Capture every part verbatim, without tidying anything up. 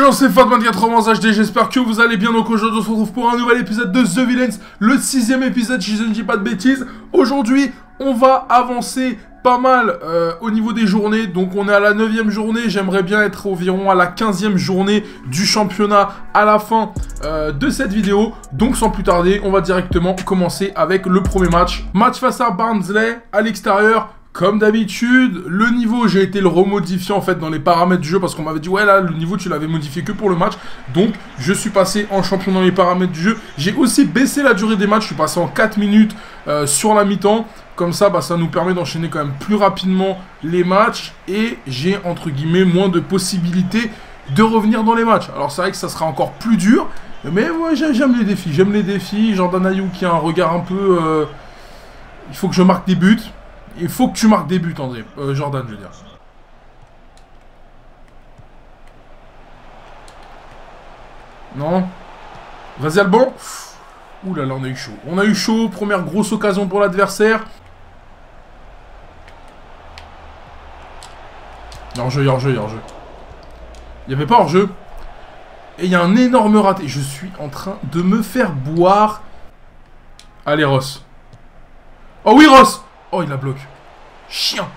gens, c'est Fatman quatre-vingts H D, j'espère que vous allez bien. Donc aujourd'hui on se retrouve pour un nouvel épisode de The Villains, le sixième épisode si je ne dis pas de bêtises. Aujourd'hui on va avancer pas mal euh, au niveau des journées. Donc on est à la neuvième journée, j'aimerais bien être environ à la quinzième journée du championnat à la fin euh, de cette vidéo. Donc sans plus tarder, on va directement commencer avec le premier match. Match face à Barnsley à l'extérieur. Comme d'habitude, le niveau, j'ai été le remodifier en fait dans les paramètres du jeu parce qu'on m'avait dit ouais là le niveau tu l'avais modifié que pour le match. Donc je suis passé en champion dans les paramètres du jeu. J'ai aussi baissé la durée des matchs, je suis passé en quatre minutes euh, sur la mi-temps. Comme ça, bah, ça nous permet d'enchaîner quand même plus rapidement les matchs. Et j'ai entre guillemets moins de possibilités de revenir dans les matchs. Alors c'est vrai que ça sera encore plus dur. Mais ouais, j'aime les défis, j'aime les défis. Jordan Ayew qui a un regard un peu... Euh... Il faut que je marque des buts. Il faut que tu marques des buts, André. Euh, Jordan, je veux dire. Non. Vas-y, Alban. Ouh là là, on a eu chaud. On a eu chaud. Première grosse occasion pour l'adversaire. Hors-jeu, hors-jeu, hors-jeu. Il n'y avait pas hors-jeu. Et il y a un énorme raté. Je suis en train de me faire boire. Allez, Ross. Oh oui, Ross. Oh, il la bloque. Chien.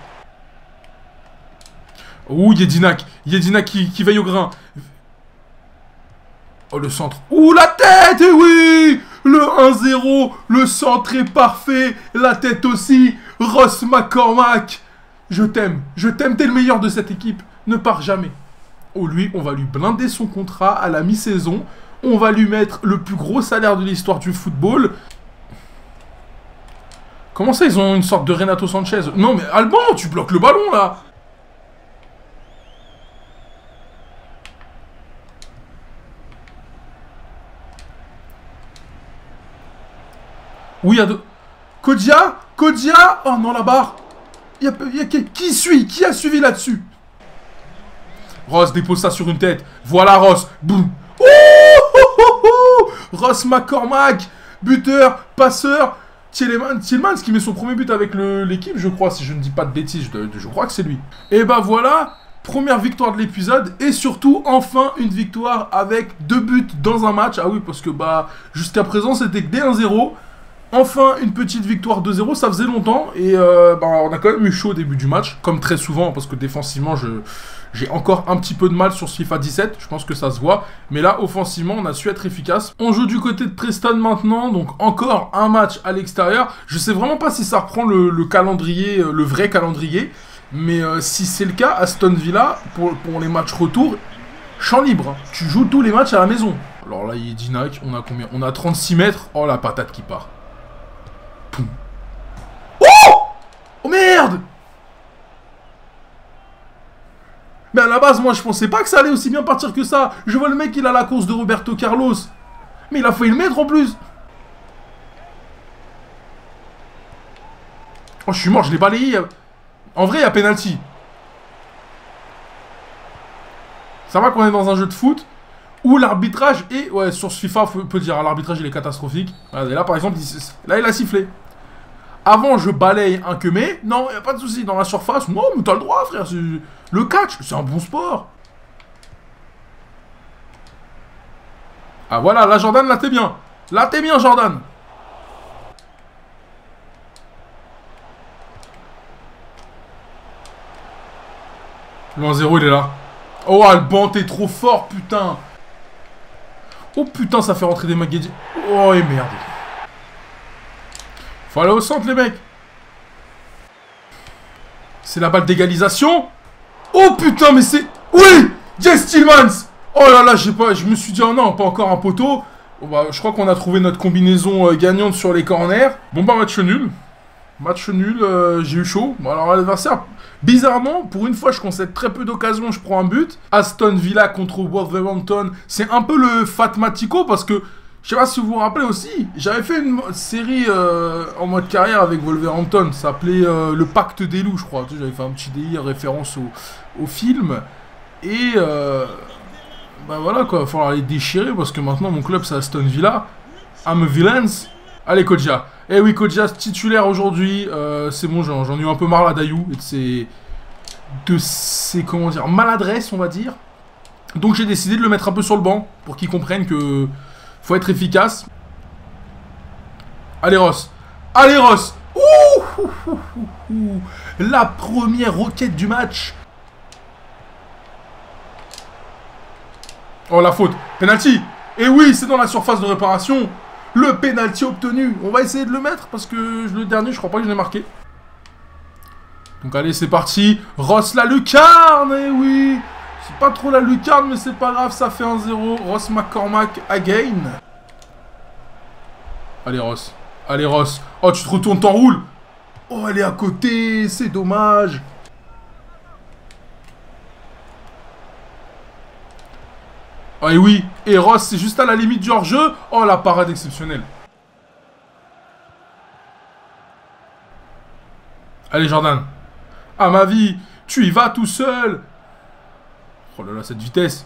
Ouh, Yedinak. Yedinak qui, qui veille au grain. Oh, le centre. Ouh, la tête. Et oui. Le un zéro. Le centre est parfait. La tête aussi. Ross McCormack. Je t'aime. Je t'aime. T'es le meilleur de cette équipe. Ne pars jamais. Oh, lui, on va lui blinder son contrat à la mi-saison. On va lui mettre le plus gros salaire de l'histoire du football. Comment ça, ils ont une sorte de Renato Sanchez? Non, mais Alban, tu bloques le ballon, là. Oui, il y a deux... Kodja Kodja. Oh non, la barre. Il y a... Il y a... Qui suit? Qui a suivi là-dessus? Ross dépose ça sur une tête. Voilà, Ross. Boum. Oh, oh, oh, oh. Ross McCormack. Buteur, passeur. Tielemans, Tielemans qui met son premier but avec l'équipe, je crois, si je ne dis pas de bêtises, je, je crois que c'est lui. Et bah voilà, première victoire de l'épisode, et surtout, enfin, une victoire avec deux buts dans un match. Ah oui, parce que bah, jusqu'à présent, c'était que des un zéro. Enfin, une petite victoire deux zéro, ça faisait longtemps, et euh, bah, on a quand même eu chaud au début du match, comme très souvent, parce que défensivement, je... J'ai encore un petit peu de mal sur ce FIFA dix-sept, je pense que ça se voit. Mais là, offensivement, on a su être efficace. On joue du côté de Preston maintenant, donc encore un match à l'extérieur. Je sais vraiment pas si ça reprend le, le calendrier, le vrai calendrier. Mais euh, si c'est le cas, Aston Villa, pour, pour les matchs retour, champ libre. Hein. Tu joues tous les matchs à la maison. Alors là, il est Dinak, on a combien? On a trente-six mètres. Oh, la patate qui part. Poum. Oh! Oh merde! Mais à la base, moi, je pensais pas que ça allait aussi bien partir que ça. Je vois le mec, il a la course de Roberto Carlos. Mais il a failli le mettre en plus. Oh, je suis mort, je l'ai balayé. En vrai, il y a penalty. Ça va qu'on est dans un jeu de foot où l'arbitrage est... Ouais, sur ce FIFA, on peut dire, l'arbitrage, il est catastrophique. Et là, par exemple, il... là, il a sifflé. Avant, je balaye un queumé. Non, il n'y a pas de souci. Dans la surface, non, mais t'as le droit, frère. Le catch, c'est un bon sport. Ah, voilà, là, Jordan, là, t'es bien. Là, t'es bien, Jordan. Le un zéro, il est là. Oh, Alban, t'es trop fort, putain. Oh, putain, ça fait rentrer des Maguedi. Oh, et merde. Faut aller au centre, les mecs. C'est la balle d'égalisation. Oh putain, mais c'est... Oui! Yes, Tielemans! Oh là là, j'ai pas... je me suis dit, oh non, pas encore un poteau. Bon, bah, je crois qu'on a trouvé notre combinaison euh, gagnante sur les corners. Bon, bah, match nul. Match nul, euh, j'ai eu chaud. Bon, alors, l'adversaire, bizarrement, pour une fois, je concède très peu d'occasions, je prends un but. Aston Villa contre Wolverhampton. C'est un peu le Fatmatico parce que... Je sais pas si vous vous rappelez aussi, j'avais fait une série euh, en mode carrière avec Wolverhampton, ça s'appelait euh, Le Pacte des Loups, je crois. Tu sais, j'avais fait un petit délire référence au, au film. Et euh, bah voilà quoi, il va falloir les déchirer parce que maintenant mon club c'est Aston Villa. I'm a Villains. Allez Kodja. Eh oui, Kodja titulaire aujourd'hui. Euh, c'est bon, j'en ai eu un peu marre là d'Ayew et de ses, de ses comment dire, maladresses, on va dire. Donc j'ai décidé de le mettre un peu sur le banc pour qu'il comprenne que faut être efficace. Allez Ross. Allez Ross. Ouh, ouh, ouh, ouh, ouh. La première roquette du match. Oh la faute. Penalty. Et oui, c'est dans la surface de réparation. Le penalty obtenu. On va essayer de le mettre parce que le dernier, je crois pas que je l'ai marqué. Donc allez, c'est parti. Ross la lucarne. Et oui. C'est pas trop la lucarne, mais c'est pas grave, ça fait un zéro. Ross McCormack again. Allez Ross. Allez Ross. Oh, tu te retournes, t'enroules. Oh, elle est à côté. C'est dommage. Oh, et oui. Et Ross, c'est juste à la limite du hors-jeu. Oh, la parade exceptionnelle. Allez, Jordan. À ma vie. Tu y vas tout seul. Oh là là, cette vitesse.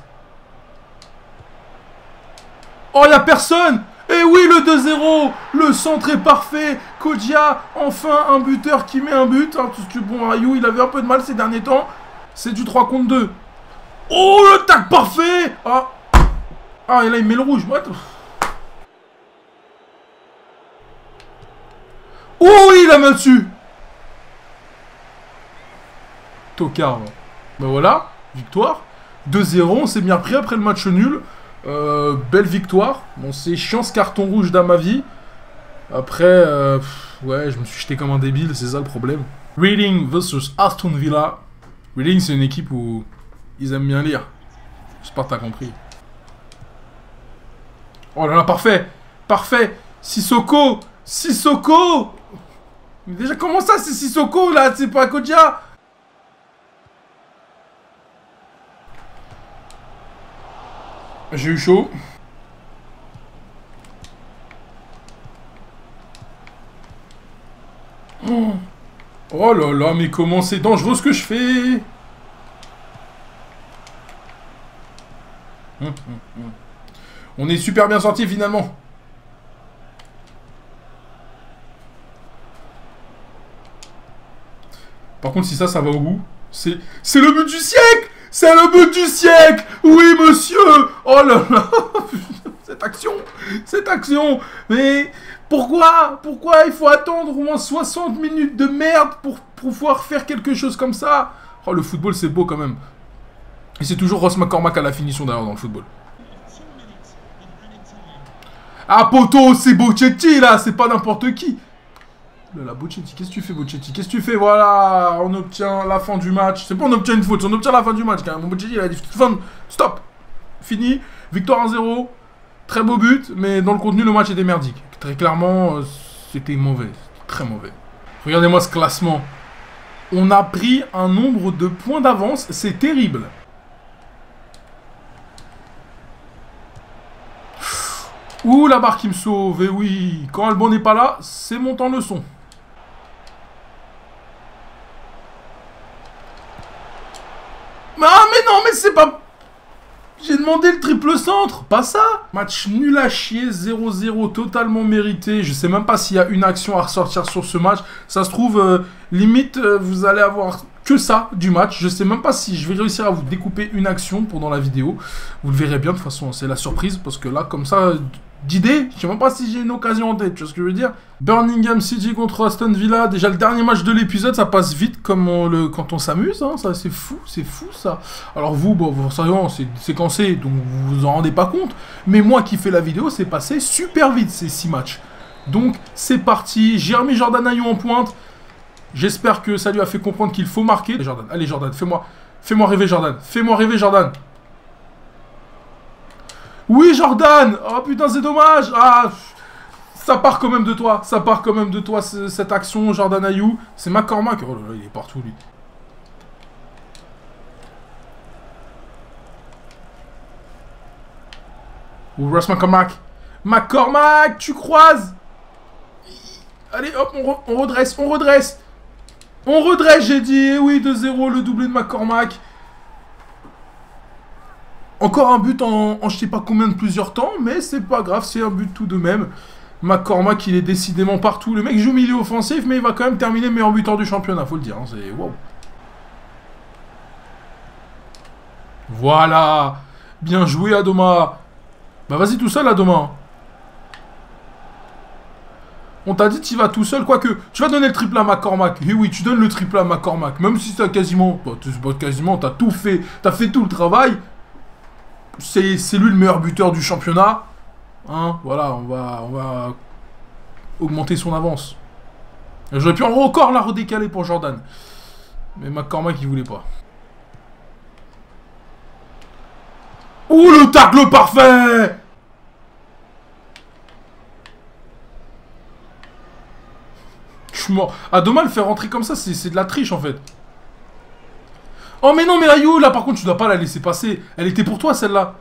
Oh, il n'y a personne. Et oui, le deux zéro. Le centre est parfait. Kodjia, enfin un buteur qui met un but. Hein, parce que bon, Ayou, il avait un peu de mal ces derniers temps. C'est du trois contre deux. Oh, le tac parfait. Ah. Ah, et là, il met le rouge. What? Oh, il a main dessus. Tocard. Ben voilà, victoire. deux zéro, on s'est bien pris après le match nul. Euh, belle victoire. Bon, c'est chiant ce carton rouge dans ma vie. Après, euh, pff, ouais, je me suis jeté comme un débile, c'est ça le problème. Reading versus Aston Villa. Reading, c'est une équipe où ils aiment bien lire. J'espère que t'as compris. Oh là là, parfait. Parfait. Sissoko. Sissoko. Mais déjà, comment ça, c'est Sissoko, là? C'est pas Kodjia. J'ai eu chaud. Oh. Oh là là, mais comment c'est dangereux ce que je fais. Hum, hum, hum. On est super bien sorti finalement. Par contre, si ça, ça va au bout, c'est c'est le but du siècle. C'est le but du siècle. Oui, monsieur. Oh là là. Cette action. Cette action. Mais pourquoi Pourquoi il faut attendre au moins soixante minutes de merde pour pouvoir faire quelque chose comme ça? Oh, le football, c'est beau quand même. Et c'est toujours Ross McCormack à la finition d'ailleurs dans le football. Ah, poto, c'est Bochetti là. C'est pas n'importe qui. Là, Bochetti, qu'est-ce que tu fais, Bochetti? Qu'est-ce que tu fais? Voilà, on obtient la fin du match. C'est pas on obtient une faute, on obtient la fin du match quand même. Bochetti, il a dit fin. Stop. Fini. Victoire un zéro. Très beau but, mais dans le contenu, le match était merdique. Très clairement, c'était mauvais. Très mauvais. Regardez-moi ce classement. On a pris un nombre de points d'avance. C'est terrible. Ouh, la barre qui me sauve. Et oui, quand Albon n'est pas là, c'est mon temps leçon. Ah, mais non, mais c'est pas... J'ai demandé le triple centre, pas ça. Match nul à chier, zéro zéro, totalement mérité. Je sais même pas s'il y a une action à ressortir sur ce match. Ça se trouve, euh, limite, euh, vous allez avoir que ça du match. Je sais même pas si je vais réussir à vous découper une action pendant la vidéo. Vous le verrez bien, de toute façon, c'est la surprise. Parce que là, comme ça, d'idée, je sais même pas si j'ai une occasion en tête. Tu vois ce que je veux dire? Birmingham City contre Aston Villa. Déjà, le dernier match de l'épisode, ça passe vite comme on le, quand on s'amuse. Hein, ça, c'est fou, c'est fou, ça. Alors vous, bon, vous savez, c'est séquencé, donc vous vous en rendez pas compte. Mais moi qui fais la vidéo, c'est passé super vite, ces six matchs. Donc, c'est parti. J'ai remis Jordan Ayew en pointe. J'espère que ça lui a fait comprendre qu'il faut marquer. Allez, Jordan, allez, Jordan, fais-moi fais-moi rêver, Jordan. Fais-moi rêver, Jordan. Oui, Jordan. Oh, putain, c'est dommage. Ah, ça part quand même de toi. Ça part quand même de toi, cette action, Jordan Ayew. C'est McCormack. Oh là là, il est partout, lui. Ou Ross McCormack. McCormack, tu croises. Allez, hop, on, re on redresse, on redresse. On redresse, j'ai dit. Eh oui, deux zéro, le doublé de McCormack. Encore un but en, en je sais pas combien de plusieurs temps, mais c'est pas grave, c'est un but tout de même. McCormack, il est décidément partout. Le mec joue milieu offensif, mais il va quand même terminer meilleur buteur du championnat, faut le dire. Hein, c'est wow. Voilà. Bien joué, Adoma. Bah vas-y tout seul, Adoma. On t'a dit tu vas tout seul, quoique tu vas donner le triple à McCormack. Et oui, tu donnes le triple à McCormack. Même si t'as quasiment... Bah, pas quasiment, t'as tout fait. T'as fait tout le travail. C'est lui le meilleur buteur du championnat. Hein, voilà, on va, on va augmenter son avance. J'aurais pu encore la redécaler pour Jordan. Mais McCormack, il voulait pas. Ouh, le tacle parfait! Je suis mort. Ah, dommage, le faire rentrer comme ça, c'est de la triche, en fait. Oh, mais non, mais Ayo, là, par contre, tu dois pas la laisser passer. Elle était pour toi, celle-là.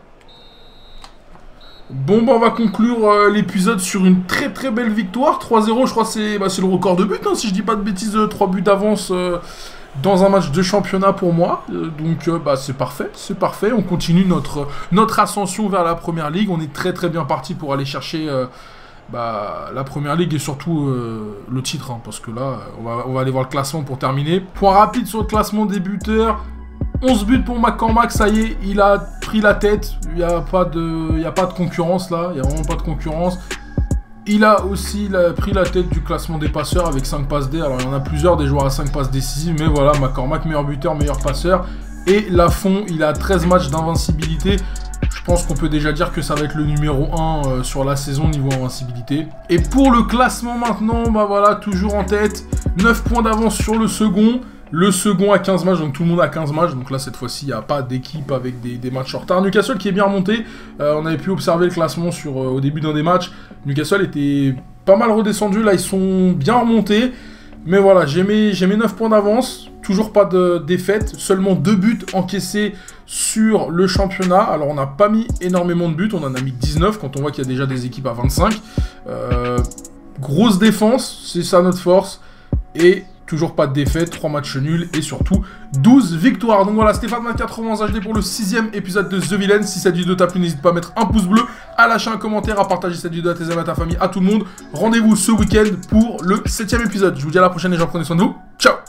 Bon, bah, on va conclure euh, l'épisode sur une très très belle victoire. trois zéro, je crois que c'est bah, le record de but, hein, si je dis pas de bêtises, euh, trois buts d'avance euh, dans un match de championnat pour moi. Euh, donc, euh, bah, c'est parfait, c'est parfait. On continue notre, notre ascension vers la Première Ligue. On est très très bien parti pour aller chercher euh, bah, la Première Ligue et surtout euh, le titre. Hein, parce que là, on va, on va aller voir le classement pour terminer. Point rapide sur le classement des buteurs. onze buts pour McCormack, ça y est, il a pris la tête. Il n'y a pas de, il y a pas de concurrence là, il n'y a vraiment pas de concurrence. Il a aussi il a pris la tête du classement des passeurs avec cinq passes D. Alors il y en a plusieurs des joueurs à cinq passes décisives, mais voilà, McCormack, meilleur buteur, meilleur passeur. Et Lafont, il a treize matchs d'invincibilité. Je pense qu'on peut déjà dire que ça va être le numéro un euh, sur la saison niveau invincibilité. Et pour le classement maintenant, bah voilà, toujours en tête. neuf points d'avance sur le second. Le second à quinze matchs, donc tout le monde a quinze matchs. Donc là, cette fois-ci, il n'y a pas d'équipe avec des, des matchs en retard. Newcastle qui est bien remonté. Euh, on avait pu observer le classement sur, euh, au début d'un des matchs. Newcastle était pas mal redescendu. Là, ils sont bien remontés. Mais voilà, j'ai mes, j'ai mes neuf points d'avance. Toujours pas de défaite. Seulement deux buts encaissés sur le championnat. Alors, on n'a pas mis énormément de buts. On en a mis dix-neuf quand on voit qu'il y a déjà des équipes à vingt-cinq. Euh, grosse défense, c'est ça notre force. Et... toujours pas de défaite, trois matchs nuls et surtout douze victoires. Donc voilà, Stéphane quatre-vingts H D pour le sixième épisode de The Villain. Si cette vidéo t'a plu, n'hésite pas à mettre un pouce bleu, à lâcher un commentaire, à partager cette vidéo à tes amis, à ta famille, à tout le monde. Rendez-vous ce week-end pour le septième épisode. Je vous dis à la prochaine et j'en prenez soin de vous. Ciao!